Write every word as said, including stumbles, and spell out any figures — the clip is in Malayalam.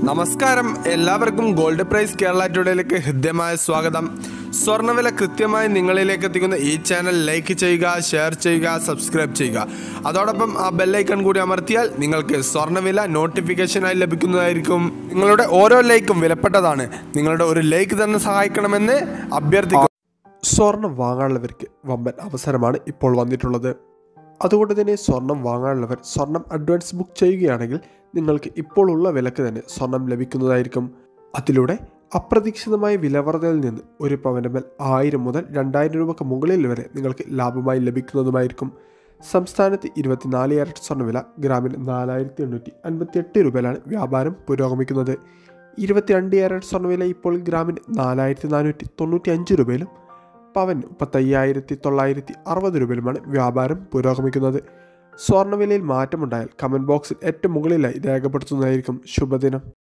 നമസ്കാരം, എല്ലാവർക്കും ഗോൾഡ് പ്രൈസ് കേരള ടുഡേയിലേക്ക് ഹൃദ്യമായ സ്വാഗതം. സ്വർണ്ണവില കൃത്യമായി നിങ്ങളിലേക്ക് എത്തിക്കുന്ന ഈ ചാനൽ ലൈക്ക് ചെയ്യുക, ഷെയർ ചെയ്യുക, സബ്സ്ക്രൈബ് ചെയ്യുക. അതോടൊപ്പം ആ ബെല്ലൈക്കൺ കൂടി അമർത്തിയാൽ നിങ്ങൾക്ക് സ്വർണ്ണവില നോട്ടിഫിക്കേഷനായി ലഭിക്കുന്നതായിരിക്കും. നിങ്ങളുടെ ഓരോ ലൈക്കും വിലപ്പെട്ടതാണ്. നിങ്ങളുടെ ഒരു ലൈക്ക് തന്നെ സഹായിക്കണമെന്ന് അഭ്യർത്ഥിക്കുന്നു. സ്വർണം വാങ്ങാനുള്ളവർക്ക് വമ്പൻ അവസരമാണ് ഇപ്പോൾ വന്നിട്ടുള്ളത്. അതുകൊണ്ട് തന്നെ സ്വർണം വാങ്ങാനുള്ളവർ സ്വർണം അഡ്വാൻസ് ബുക്ക് ചെയ്യുകയാണെങ്കിൽ നിങ്ങൾക്ക് ഇപ്പോൾ ഉള്ള വിലക്ക് തന്നെ സ്വർണം ലഭിക്കുന്നതായിരിക്കും. അതിലൂടെ അപ്രതീക്ഷിതമായ വിലവർധനയിൽ നിന്ന് ഒരു പവൻ്റെ മേൽ ആയിരം മുതൽ രണ്ടായിരം രൂപയ്ക്ക് മുകളിൽ വരെ നിങ്ങൾക്ക് ലാഭമായി ലഭിക്കുന്നതുമായിരിക്കും. സംസ്ഥാനത്ത് ഇരുപത്തിനാല് ക്യാരറ്റ് സ്വർണ്ണവില ഗ്രാമിന് നാലായിരത്തി എണ്ണൂറ്റി അൻപത്തി എട്ട് രൂപയിലാണ് വ്യാപാരം പുരോഗമിക്കുന്നത്. ഇരുപത്തിരണ്ട് ക്യാരറ്റ് സ്വർണ്ണവില ഇപ്പോൾ ഗ്രാമിന് നാലായിരത്തി നാനൂറ്റി തൊണ്ണൂറ്റി അഞ്ച് രൂപയിലും പവൻ മുപ്പത്തയ്യായിരത്തി തൊള്ളായിരത്തി അറുപത് രൂപയിലുമാണ് വ്യാപാരം പുരോഗമിക്കുന്നത്. സ്വർണ്ണവിലയിൽ മാറ്റമുണ്ടായാൽ കമൻറ്റ് ബോക്സിൽ ഏറ്റവും മുകളിലായി രേഖപ്പെടുത്തുന്നതായിരിക്കും. ശുഭദിനം.